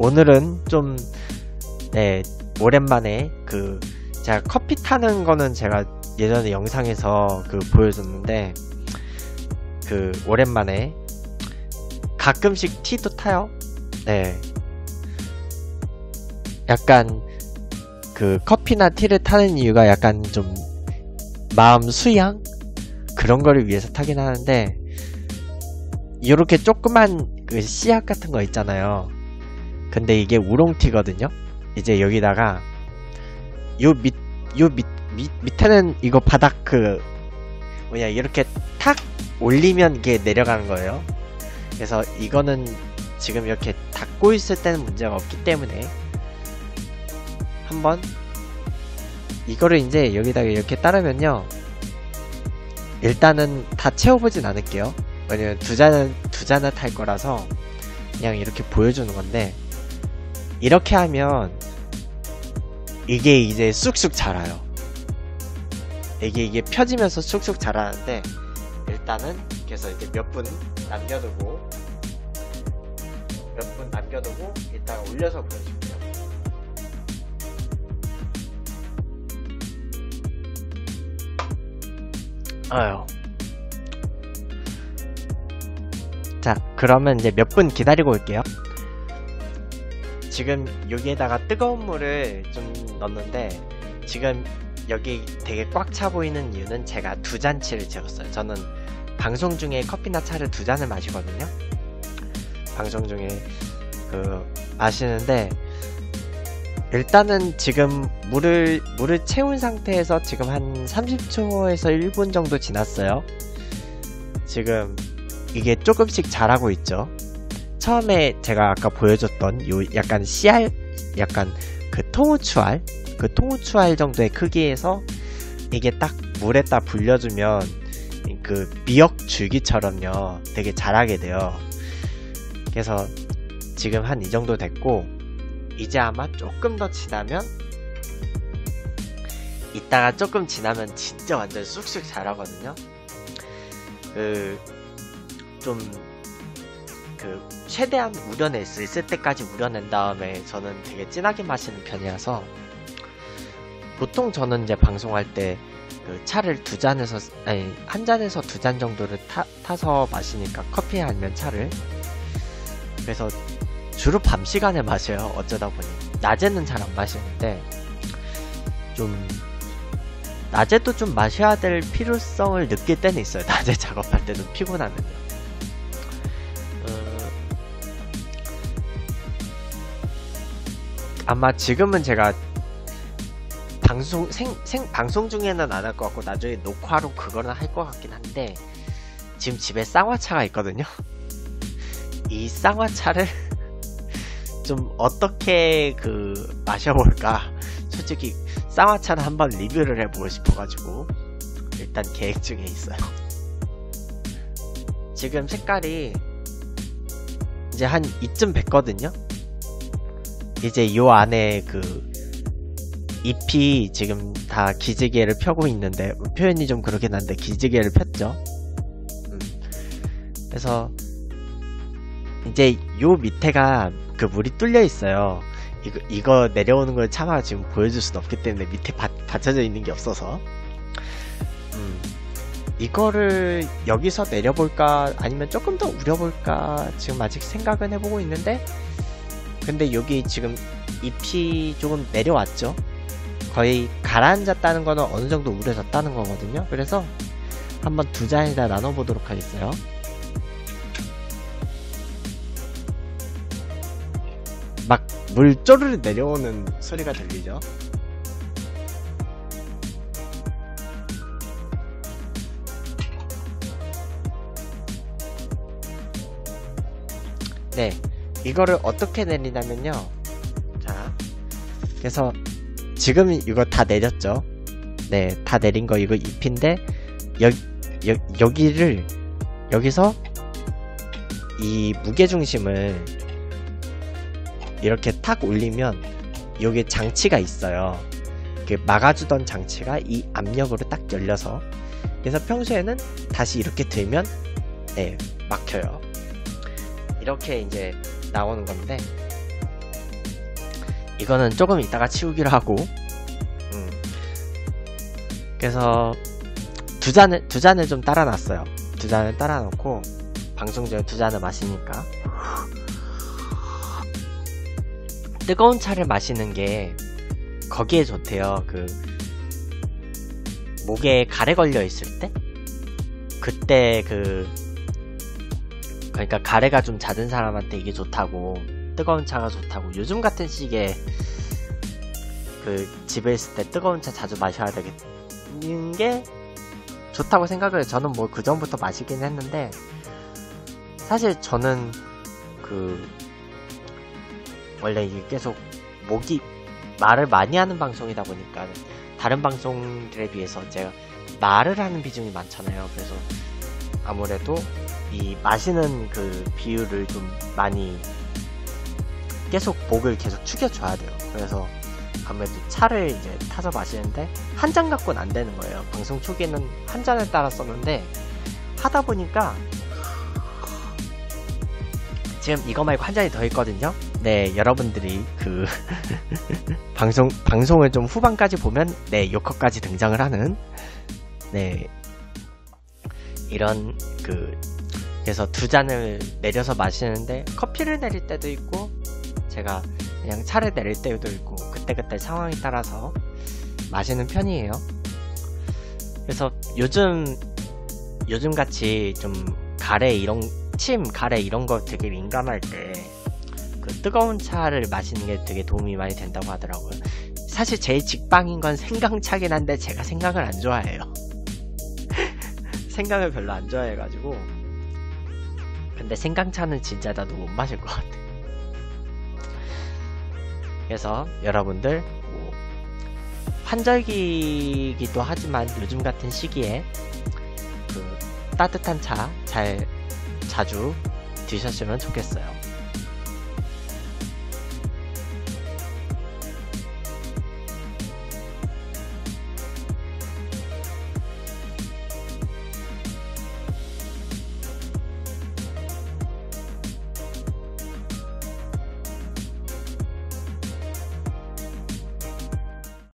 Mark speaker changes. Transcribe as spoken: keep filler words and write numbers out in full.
Speaker 1: 오늘은 좀 네, 오랜만에 그 제가 커피 타는 거는 제가 예전에 영상에서 그 보여줬는데 그 오랜만에 가끔씩 티도 타요. 네, 약간 그 커피나 티를 타는 이유가 약간 좀 마음 수양 그런 거를 위해서 타긴 하는데, 요렇게 조그만 그 씨앗 같은 거 있잖아요. 근데 이게 우롱티거든요. 이제 여기다가 요 밑, 요 밑, 밑, 밑에는 이거 바닥 그 뭐냐 이렇게 탁 올리면 이게 내려가는 거예요. 그래서 이거는 지금 이렇게 닫고 있을 때는 문제가 없기 때문에 한번 이거를 이제 여기다가 이렇게 따르면요, 일단은 다 채워보진 않을게요. 왜냐면 두 잔은 두 잔을 탈 거라서 그냥 이렇게 보여주는 건데, 이렇게 하면 이게 이제 쑥쑥 자라요. 이게 이게 펴지면서 쑥쑥 자라는데, 일단은 그래서 이제 몇 분 남겨두고 몇 분 남겨두고 이따가 올려서 보여줄게요. 아유. 자, 그러면 이제 몇 분 기다리고 올게요. 지금 여기에다가 뜨거운 물을 좀 넣었는데, 지금 여기 되게 꽉 차 보이는 이유는 제가 두 잔치를 재웠어요. 저는 방송 중에 커피나 차를 두 잔을 마시거든요. 방송 중에 그 마시는데, 일단은 지금 물을 물을 채운 상태에서 지금 한 삼십 초에서 일 분 정도 지났어요. 지금 이게 조금씩 자라고 있죠. 처음에 제가 아까 보여줬던 요 약간 씨알, 약간 그 통후추알, 그 통후추알 정도의 크기에서 이게 딱 물에다 불려주면 그 미역 줄기처럼요 되게 자라게 돼요. 그래서 지금 한 이 정도 됐고, 이제 아마 조금 더 지나면, 이따가 조금 지나면 진짜 완전 쑥쑥 자라거든요. 그 좀 그 최대한 우려낼 수 있을 때까지 우려낸 다음에 저는 되게 진하게 마시는 편이라서, 보통 저는 이제 방송할 때 그 차를 두 잔에서 아니 한 잔에서 두 잔 정도를 타, 타서 마시니까, 커피 아니면 차를. 그래서 주로 밤 시간에 마셔요. 어쩌다 보니 낮에는 잘 안 마시는데, 좀 낮에도 좀 마셔야 될 필요성을 느낄 때는 있어요. 낮에 작업할 때는 피곤하면요. 아마 지금은 제가 방송 생, 생 방송 중에는 안 할 것 같고, 나중에 녹화로 그거는 할 것 같긴 한데, 지금 집에 쌍화차가 있거든요. 이 쌍화차를 좀 어떻게 그 마셔볼까, 솔직히 쌍화차를 한번 리뷰를 해보고 싶어가지고 일단 계획 중에 있어요. 지금 색깔이 이제 한 이쯤 뱄거든요. 이제 요 안에 그 잎이 지금 다 기지개를 펴고 있는데, 표현이 좀 그렇긴 한데 기지개를 폈죠. 음. 그래서 이제 요 밑에가 그 물이 뚫려 있어요. 이거, 이거 내려오는 걸 차마 지금 보여줄 수는 없기 때문에 밑에 바, 받쳐져 있는 게 없어서, 음. 이거를 여기서 내려볼까 아니면 조금 더 우려볼까 지금 아직 생각은 해보고 있는데, 근데 여기 지금 잎이 조금 내려왔죠. 거의 가라앉았다는 거는 어느 정도 우려졌다는 거거든요. 그래서 한번 두 잔에다 나눠보도록 하겠어요. 막 물 쪼르르 내려오는 소리가 들리죠. 네, 이거를 어떻게 내리냐면요, 자, 그래서 지금 이거 다 내렸죠. 네, 다 내린 거 이거 잎인데, 여, 여, 여기를 여기서 이 무게중심을 이렇게 탁 올리면 여기 장치가 있어요. 그 막아주던 장치가 이 압력으로 딱 열려서, 그래서 평소에는 다시 이렇게 들면 네, 막혀요. 이렇게 이제 나오는 건데, 이거는 조금 이따가 치우기로 하고, 음. 그래서 두 잔을 두 잔을 좀 따라 놨어요. 두 잔을 따라 놓고 방송 중에 두 잔을 마시니까 뜨거운 차를 마시는 게 거기에 좋대요. 그 목에 가래 걸려 있을 때, 그때 그 그러니까 가래가 좀 잦은 사람한테 이게 좋다고, 뜨거운 차가 좋다고. 요즘 같은 시기에 그 집에 있을 때 뜨거운 차 자주 마셔야 되는 게 좋다고 생각을 해요. 저는 뭐 그 전부터 마시긴 했는데, 사실 저는 그 원래 이게 계속 목이 말을 많이 하는 방송이다 보니까 다른 방송들에 비해서 제가 말을 하는 비중이 많잖아요. 그래서 아무래도 이 마시는 그 비율을 좀 많이 계속 목을 계속 축여줘야 돼요. 그래서 아무래도 차를 이제 타서 마시는데 한 잔 갖고는 안 되는 거예요. 방송 초기에는 한 잔을 따라 썼는데 하다 보니까 지금 이거 말고 한 잔이 더 있거든요. 네, 여러분들이 그 방송 방송을 좀 후반까지 보면 네, 요커까지 등장을 하는, 네, 이런 그 그래서 두 잔을 내려서 마시는데 커피를 내릴 때도 있고 제가 그냥 차를 내릴 때도 있고 그때그때 상황에 따라서 마시는 편이에요. 그래서 요즘 요즘 같이 좀 가래 이런 침, 가래 이런 거 되게 민감할 때 그 뜨거운 차를 마시는 게 되게 도움이 많이 된다고 하더라고요. 사실 제일 직방인 건 생강차긴 한데 제가 생강을 안 좋아해요. 생강을 별로 안 좋아해가지고. 근데 생강차는 진짜 나도 못 마실 것 같아. 그래서 여러분들 뭐 환절기이기도 하지만 요즘 같은 시기에 그 따뜻한 차 잘 자주 드셨으면 좋겠어요.